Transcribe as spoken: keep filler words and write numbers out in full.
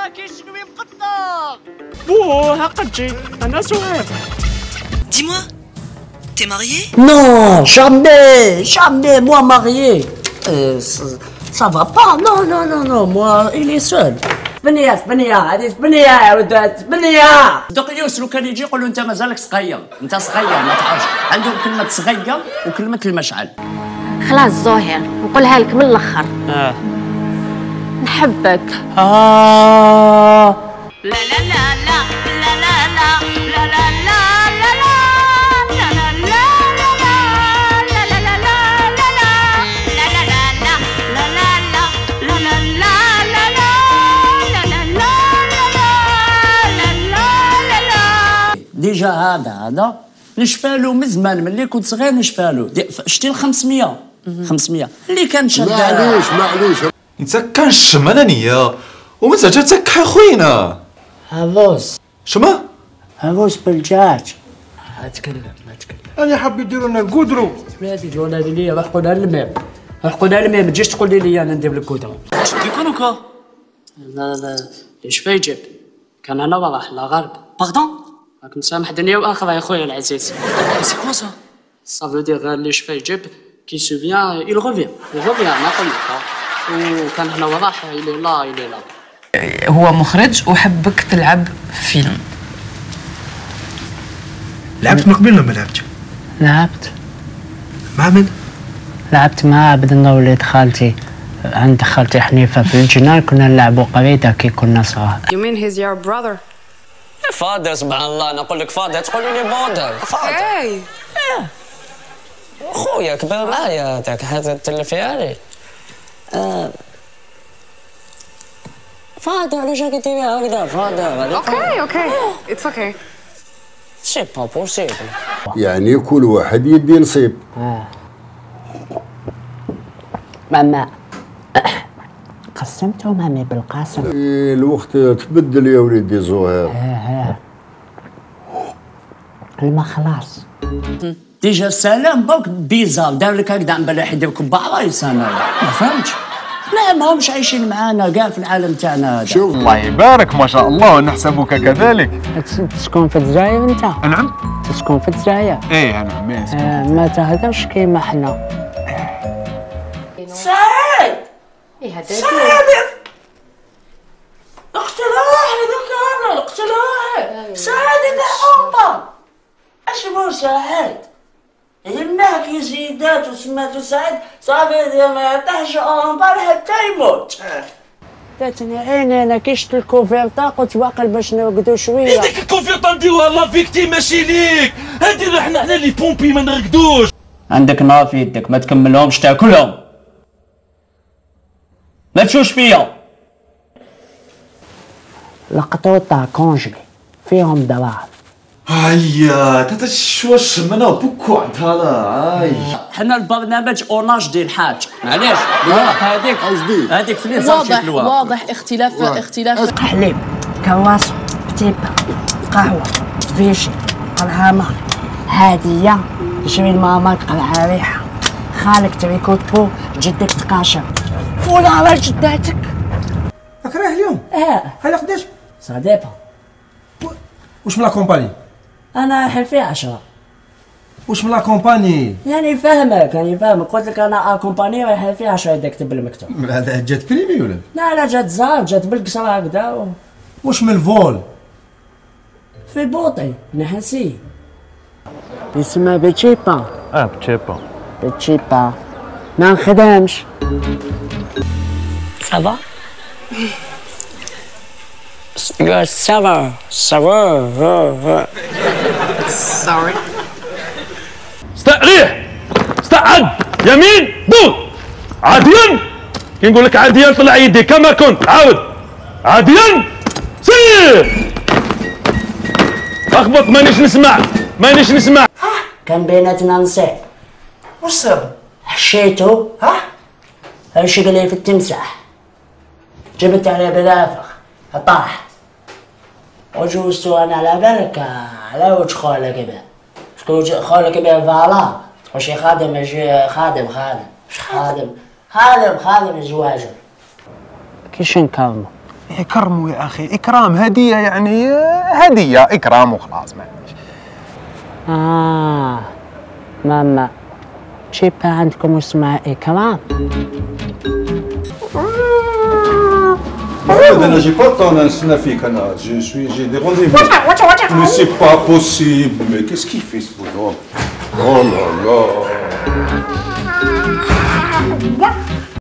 كيشنوي مقطع. بو هاكا تجي انا سهير. Dis-moi, t'es marié? Non, jamais, jamais, moi marié. Euh, ça, ça va pas, non, non, non, non, moi, il est seul. سبنية سبنية هذه سبنية يا ولد سبنية. دوك يوسلو كان يجي يقول له انت مازالك صغير، انت صغير ما تعرفش، عندهم كلمة صغير وكلمة المشعل. خلاص زهير نقولها لك من الاخر. اه نحبك. آه. لا لا لا لا لا لا لا لا لا لا ديجا هذا هذا نشفالو من زمان ملي كنت صغير نشفالو شتي ال خمسمية خمسمية اللي كان شاد. معليش معليش انت كنشم انا نيه ومتى جا تكحي خوينا. هافوس شما هافوس بالدجاج. اتكلم ما تكلم. انا حاب يديروا لنا الكودرو. بلادي جونا لي وحقنا الميم وحقنا الميم ما تجيش تقول لي انا ندير لك كودرو. يكونوا كا لا لا ليش فايجب كان انا واضح لا غرب. باردون راك مسامح دنيا واخره يا خويا العزيز. سي كوا سا سا فو دير لي شفا يجيب كي سوفيان يل ريفيان يل ريفيان ما قلنا وكان هنا واضح الي لا الي لا. هو مخرج وحبك تلعب فيلم. لعبت من قبل ولا ما لعبتش؟ لعبت. مع من؟ لعبت مع عبد الله وليد خالتي عند خالتي حنيفه في الجنان، كنا نلعبوا قريده كي كنا صغار. You mean he's your brother? فادر سبحان الله انا اقول لك فادر تقولي لي بودر فادر. Hey. خويا كبر معايا تاك حتى تلفي عليه. فادر علاش راكي ديريها هكذا فادر؟ Okay, okay. It's okay. سي با بوسيبل. يعني كل واحد يدي نصيب. اه ماما قسمتهم مامي بالقاسم. إيه الوقت تبدل يا وليدي زهير. اه اه الما خلاص. ديجا سلام برك بيزار دار لك هكذا عم بلاح يديركم بعرايس انا ما فهمتش. لا ماهمش عايشين معانا كاع في العالم تاعنا هذا. شوف الله يبارك ما شاء الله ونحسبك كذلك. تسكن في الجزائر انت؟ نعم تسكن في الجزائر. ايه انا عمي. آه ما تهدرش كيما حنا. سعيد ايه هذا سعيد اقتل واحد انا اقتل واحد. سعيد ابن حمص اش بو سعيد يماك يزيدات وسماتو سعيد صافي ما يعطيهش اونبار حتى يموت. جاتني عيني انا كي شفت الكوفيرتا قلت واقل باش نرقدو شويه. هذيك الكوفيرتا نديروها لا فيكتيم ماشي ليك، هادي حنا حنا لي بومبي ما نرقدوش. عندك نار في يدك ما تكملهمش تاكلهم ما تشوش فيا. القطوطة كونجلي فيهم دراهم. هيا تاتا شو الشمنا بوكو عند هذا. هاي حنا البرنامج اوناج ديال الحاج معليش هذيك هذيك فين صارت واضح واضح اختلاف اختلاف. حليب كواس بتيبا قهوة فيشي قلعامة هادية شوي الماما قلعة ريحة خالك تريكوت بو جدك تقاشر فولة على جداتك. راك رايح اليوم؟ اه هلا قداش؟ صديقة واش من لا كومباني؟ انا حلفي عشرة. واش من لا كومباني؟ يعني فاهمك يعني فاهمك قلت لك انا اكومباني رايح فيها عشرة يدك تكتب بالمكتوب. هذا جات بريمي ولا؟ لا لا جات زار جات بالقصر هكذا و... واش من الفول؟ في بوطي نحسي يسمى بتشيبا. اه بتشيبا بتشيبا ما نخدمش. صافا يو سافا سافا Sorry. استريح استقعد يمين دو عاديا كي نقول لك عاديا طلع يدي كما كنت عاود عاديا سير اخبط مانيش نسمع مانيش نسمع. كان بيناتنا نصيب. واش صار؟ حشيتو ها هالشي قال لي في التمساح جبت عليه بلافخ طاحت وجوزتو انا على بالك على وجه خالك بيه شكون خالك بيه فالا وشي خادم يجي خادم خادم مش خادم خادم خادم الزواج. كيش نكرمو كرموا يا اخي، اكرام هديه يعني هديه اكرام وخلاص معليش. اه ماما شي با عندكم اسمها اكرام؟ انا جي با طون نستنى فيك انا جي سوي جي دي رونديفو. مي سي با بوسيبل مي كيس كي في سبون او لا لا